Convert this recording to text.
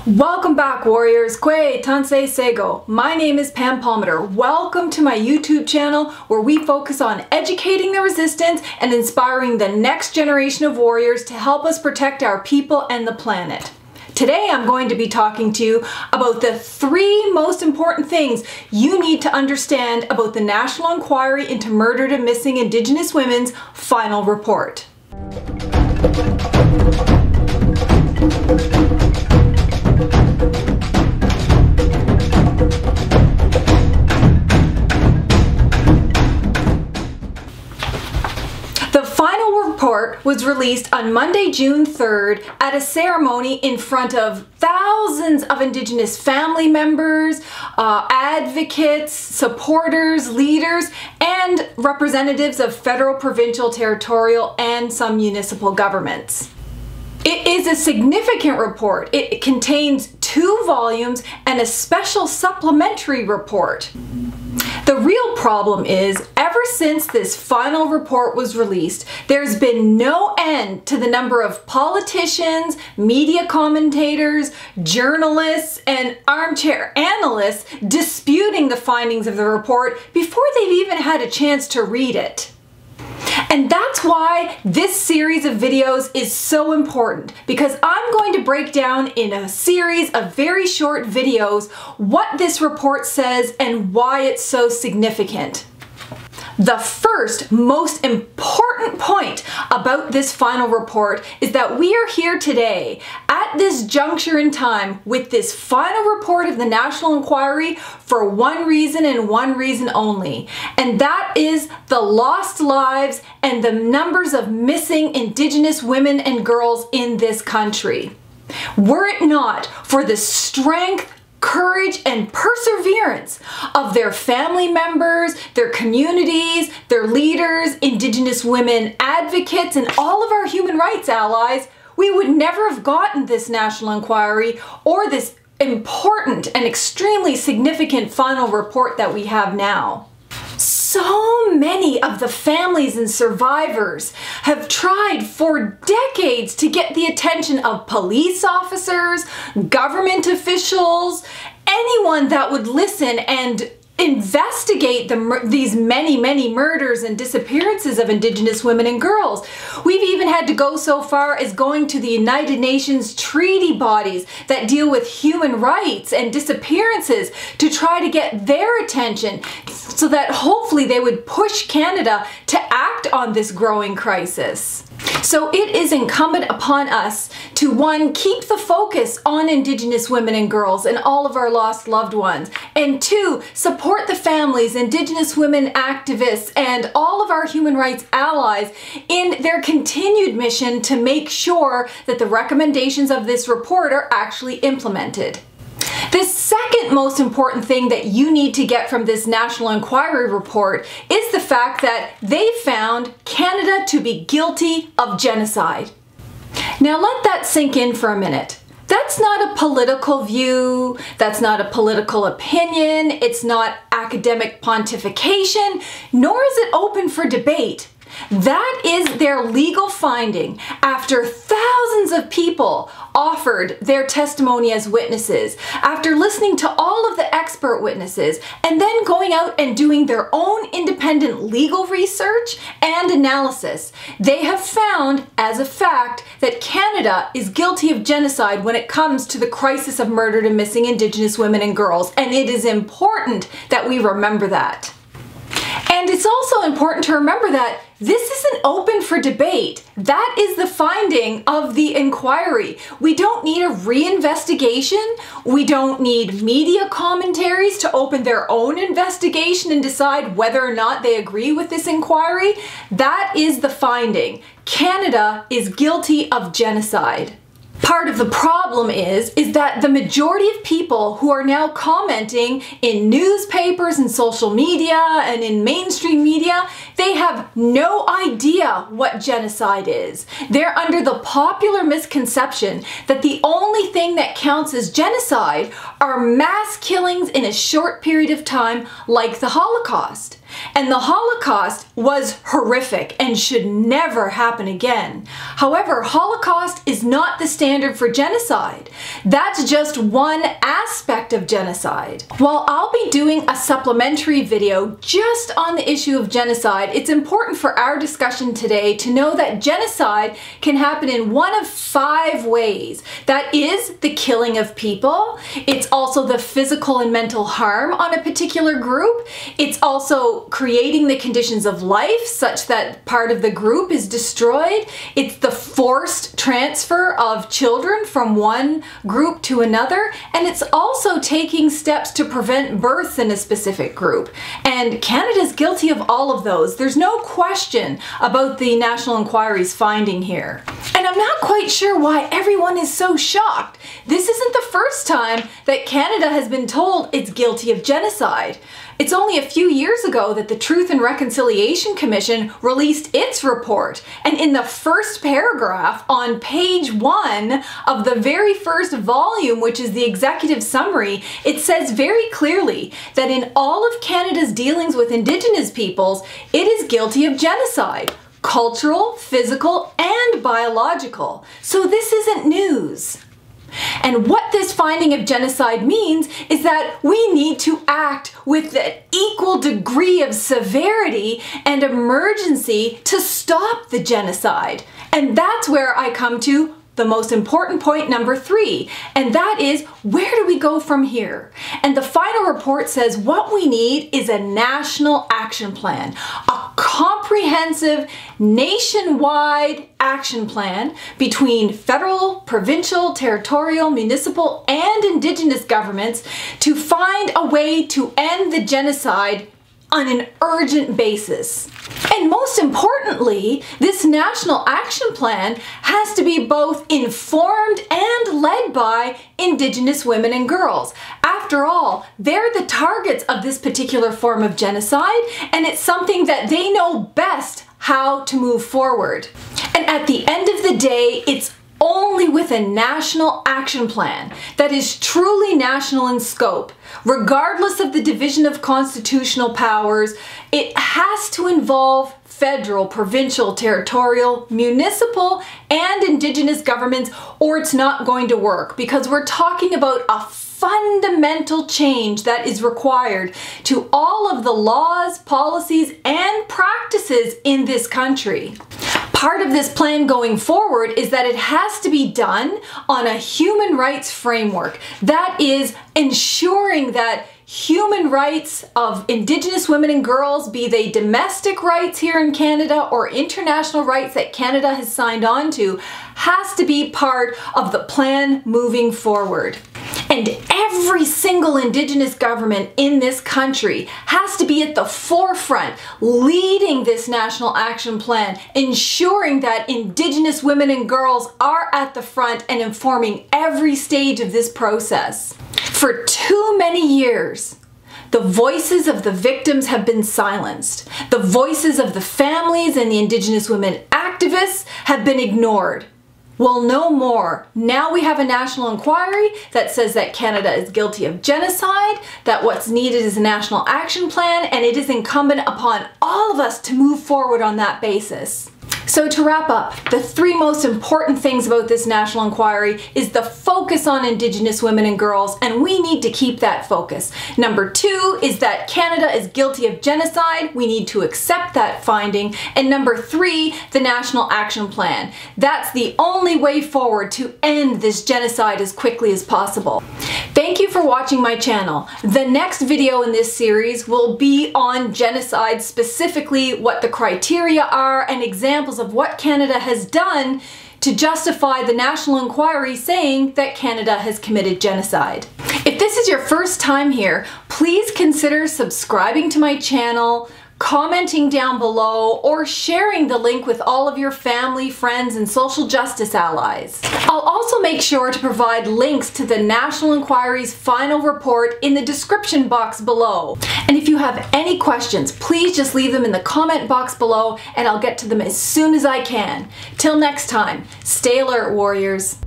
Welcome back, warriors. Kwe Tansei Sego. My name is Pam Palmater. Welcome to my YouTube channel where we focus on educating the resistance and inspiring the next generation of warriors to help us protect our people and the planet. Today I'm going to be talking to you about the 3 most important things you need to understand about the National Inquiry into Murdered and Missing Indigenous Women's final report. The final report was released on Monday, June 3rd at a ceremony in front of thousands of Indigenous family members, advocates, supporters, leaders, and representatives of federal, provincial, territorial, and some municipal governments. It is a significant report. It contains 2 volumes and a special supplementary report. The real problem is, ever since this final report was released, there's been no end to the number of politicians, media commentators, journalists, and armchair analysts disputing the findings of the report before they've even had a chance to read it. And that's why this series of videos is so important, because I'm going to break down in a series of very short videos what this report says and why it's so significant. The first most important point about this final report is that we are here today at this juncture in time with this final report of the National Inquiry for one reason and one reason only, and that is the lost lives and the numbers of missing Indigenous women and girls in this country. Were it not for the strength, courage, and perseverance of their family members, their communities, their leaders, Indigenous women advocates, and all of our human rights allies, we would never have gotten this National Inquiry or this important and extremely significant final report that we have now. So many of the families and survivors have tried for decades to get the attention of police officers, government officials, anyone that would listen and investigate these many murders and disappearances of Indigenous women and girls. We've even had to go so far as going to the United Nations treaty bodies that deal with human rights and disappearances to try to get their attention so that hopefully they would push Canada to act on this growing crisis. So it is incumbent upon us to, 1, keep the focus on Indigenous women and girls and all of our lost loved ones, and 2, support the families, Indigenous women activists, and all of our human rights allies in their continued mission to make sure that the recommendations of this report are actually implemented. The second most important thing that you need to get from this National Inquiry report is the fact that they found Canada to be guilty of genocide. Now let that sink in for a minute. That's not a political view, that's not a political opinion, it's not academic pontification, nor is it open for debate. That is their legal finding after thousands of people offered their testimony as witnesses, after listening to all of the expert witnesses, and then going out and doing their own independent legal research and analysis. They have found as a fact that Canada is guilty of genocide when it comes to the crisis of murdered and missing Indigenous women and girls, and it is important that we remember that. And it's also important to remember that this isn't open for debate. That is the finding of the inquiry. We don't need a reinvestigation. We don't need media commentaries to open their own investigation and decide whether or not they agree with this inquiry. That is the finding. Canada is guilty of genocide. Part of the problem is that the majority of people who are now commenting in newspapers and social media and in mainstream media, they have no idea what genocide is. They're under the popular misconception that the only thing that counts as genocide are mass killings in a short period of time, like the Holocaust. and the Holocaust was horrific and should never happen again. However, Holocaust is not the standard for genocide. That's just one aspect of genocide. While I'll be doing a supplementary video just on the issue of genocide, it's important for our discussion today to know that genocide can happen in one of 5 ways. That is the killing of people. It's also the physical and mental harm on a particular group. It's also creating the conditions of life such that part of the group is destroyed. It's the forced transfer of children from one group to another. And it's also taking steps to prevent births in a specific group. And Canada's guilty of all of those. There's no question about the National Inquiry's finding here. And I'm not quite sure why everyone is so shocked. This isn't the first time that Canada has been told it's guilty of genocide. It's only a few years ago that the Truth and Reconciliation Commission released its report. And in the first paragraph on page 1 of the very first volume, which is the executive summary, it says very clearly that in all of Canada's dealings with Indigenous peoples, it is guilty of genocide. Cultural, physical, and biological. So this isn't news. And what this finding of genocide means is that we need to act with an equal degree of severity and emergency to stop the genocide. And that's where I come to the most important point number 3, and that is, where do we go from here? And the final report says what we need is a national action plan, a comprehensive nationwide action plan between federal, provincial, territorial, municipal, and Indigenous governments to find a way to end the genocide on an urgent basis. And most importantly, this national action plan has to be both informed and led by Indigenous women and girls. After all, they're the targets of this particular form of genocide, and it's something that they know best how to move forward. And at the end of the day, it's only with a national action plan that is truly national in scope, regardless of the division of constitutional powers. It has to involve federal, provincial, territorial, municipal, and Indigenous governments, or it's not going to work, because we're talking about a fundamental change that is required to all of the laws, policies, and practices in this country. Part of this plan going forward is that it has to be done on a human rights framework. That is ensuring that human rights of Indigenous women and girls, be they domestic rights here in Canada or international rights that Canada has signed on to, has to be part of the plan moving forward. And every single Indigenous government in this country has to be at the forefront, leading this national action plan, ensuring that Indigenous women and girls are at the front and informing every stage of this process. For too many years, the voices of the victims have been silenced. The voices of the families and the Indigenous women activists have been ignored. Well, no more. Now we have a national inquiry that says that Canada is guilty of genocide, that what's needed is a national action plan, and it is incumbent upon all of us to move forward on that basis. So to wrap up, the 3 most important things about this national inquiry is the focus on Indigenous women and girls, and we need to keep that focus. Number 2 is that Canada is guilty of genocide. We need to accept that finding. And number 3, the national action plan. That's the only way forward to end this genocide as quickly as possible. Thank you for watching my channel. The next video in this series will be on genocide, specifically what the criteria are and examples of what Canada has done to justify the national inquiry saying that Canada has committed genocide. If this is your first time here, please consider subscribing to my channel, commenting down below, or sharing the link with all of your family, friends, and social justice allies. I'll also make sure to provide links to the National Inquiry's final report in the description box below. And if you have any questions, please just leave them in the comment box below and I'll get to them as soon as I can. Till next time, stay alert, warriors.